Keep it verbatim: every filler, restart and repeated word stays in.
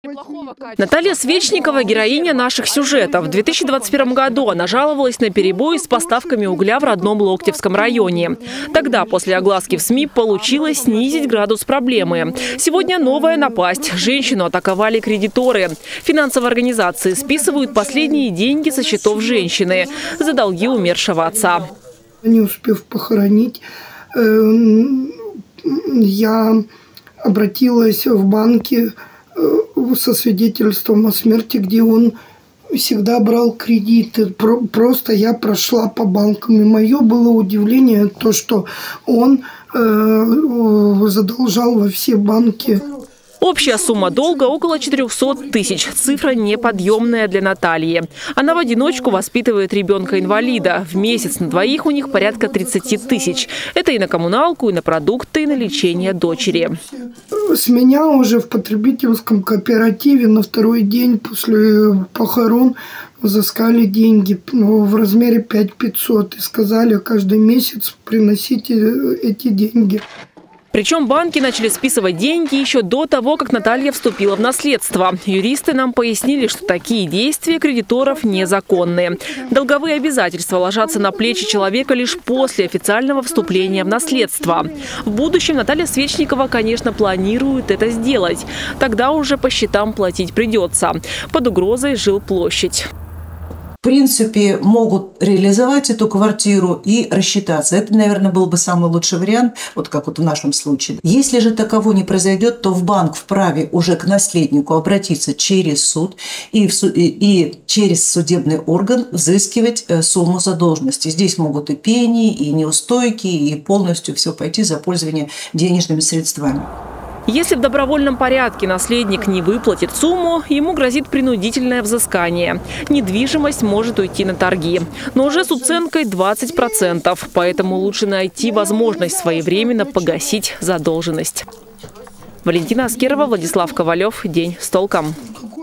Наталья Свечникова – героиня наших сюжетов. В две тысячи двадцать первом году она жаловалась на перебои с поставками угля в родном Локтевском районе. Тогда, после огласки в СМИ, получилось снизить градус проблемы. Сегодня новая напасть. Женщину атаковали кредиторы. Финансовые организации списывают последние деньги со счетов женщины за долги умершего отца. Не успев похоронить, я обратилась в банки со свидетельством о смерти, где он всегда брал кредиты. Просто я прошла по банкам, и мое было удивление то, что он задолжал во все банки. Общая сумма долга около четырёхсот тысяч. Цифра неподъемная для Натальи. Она в одиночку воспитывает ребенка-инвалида. В месяц на двоих у них порядка тридцати тысяч. Это и на коммуналку, и на продукты, и на лечение дочери. С меня уже в потребительском кооперативе на второй день после похорон взыскали деньги в размере пять тысяч пятьсот. И сказали, каждый месяц приносите эти деньги. Причем банки начали списывать деньги еще до того, как Наталья вступила в наследство. Юристы нам пояснили, что такие действия кредиторов незаконны. Долговые обязательства ложатся на плечи человека лишь после официального вступления в наследство. В будущем Наталья Свечникова, конечно, планирует это сделать. Тогда уже по счетам платить придется. Под угрозой жилплощадь. В принципе, могут реализовать эту квартиру и рассчитаться. Это, наверное, был бы самый лучший вариант, вот как вот в нашем случае. Если же таково не произойдет, то в банк вправе уже к наследнику обратиться через суд и, в суд, и, и через судебный орган взыскивать сумму задолженности. Здесь могут и пени, и неустойки, и полностью все пойти за пользование денежными средствами. Если в добровольном порядке наследник не выплатит сумму, ему грозит принудительное взыскание. Недвижимость может уйти на торги, но уже с уценкой двадцать процентов. Поэтому лучше найти возможность своевременно погасить задолженность. Валентина Аскерова, Владислав Ковалев. День с толком.